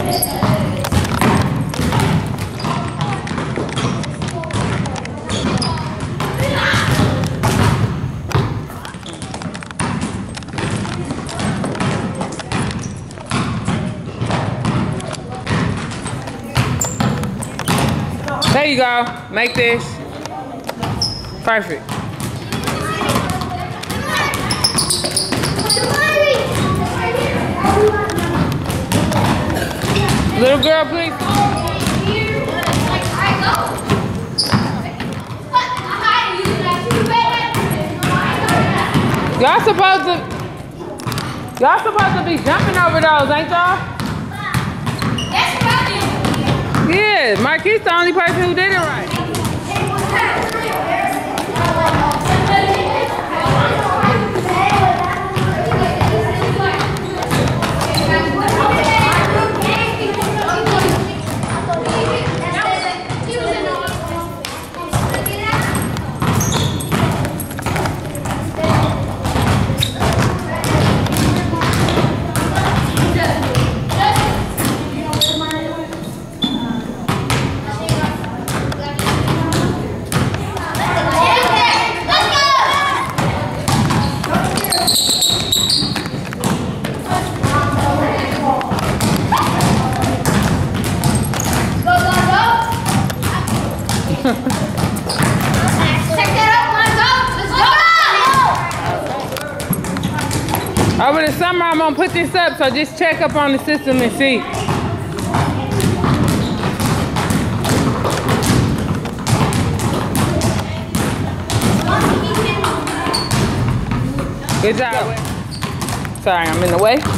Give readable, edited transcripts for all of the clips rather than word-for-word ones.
There you go. Make this. Perfect. Little girl, please. Y'all supposed to be jumping over those, ain't y'all? Yeah, Marquis the only person who did it right. Over the summer, I'm gonna put this up, so just check up on the system and see. Good job. Sorry, I'm in the way.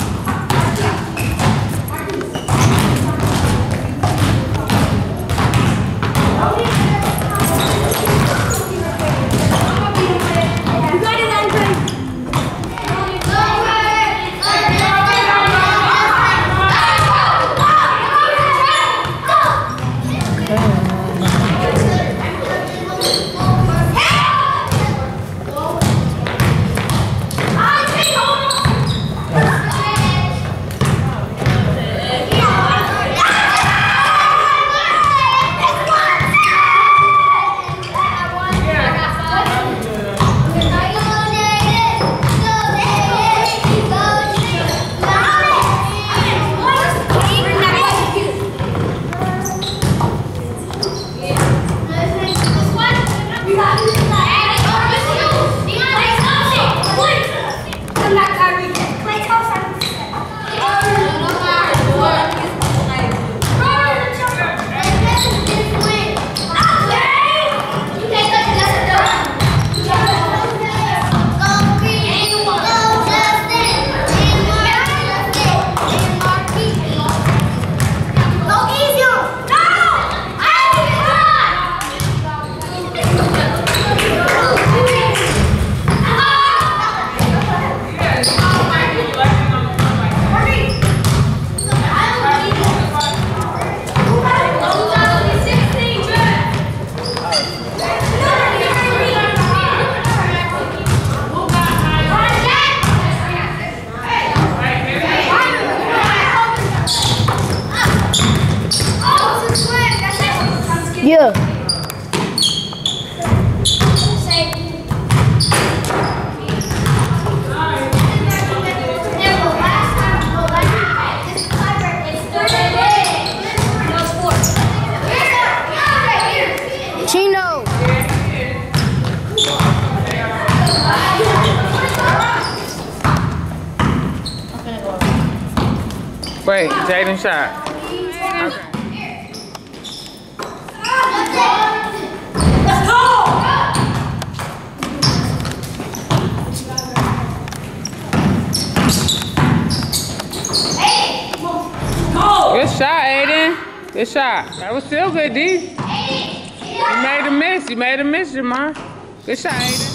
Yeah. Chino. Wait, Jaden shot. Okay. Good shot, Aiden. Good shot. That was still good, D. You made a miss. You made a miss, Jamar. Good shot, Aiden.